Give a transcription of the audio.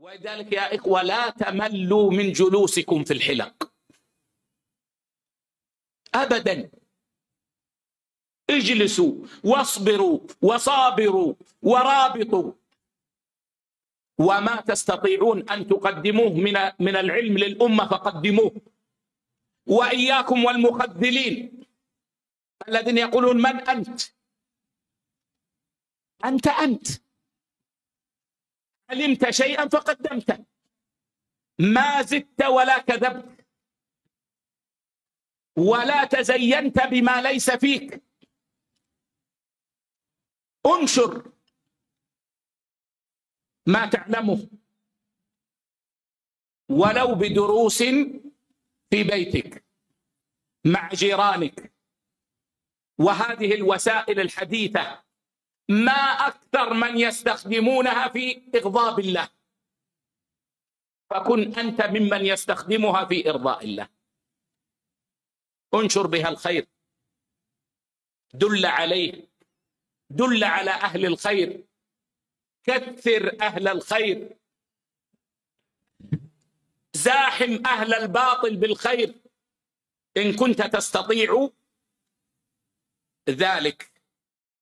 ولذلك يا إخوة لا تملوا من جلوسكم في الحلق أبدا. اجلسوا واصبروا وصابروا ورابطوا، وما تستطيعون أن تقدموه من العلم للأمة فقدموه. وإياكم والمخذلين الذين يقولون من أنت؟ أنت علمت شيئا فقدمته، ما زدت ولا كذبت ولا تزينت بما ليس فيك. انشر ما تعلمه ولو بدروس في بيتك مع جيرانك. وهذه الوسائل الحديثة ما أكثر من يستخدمونها في إغضاب الله، فكن أنت ممن يستخدمها في إرضاء الله. انشر بها الخير، دل عليه، دل على أهل الخير، كثر أهل الخير، زاحم أهل الباطل بالخير إن كنت تستطيع ذلك.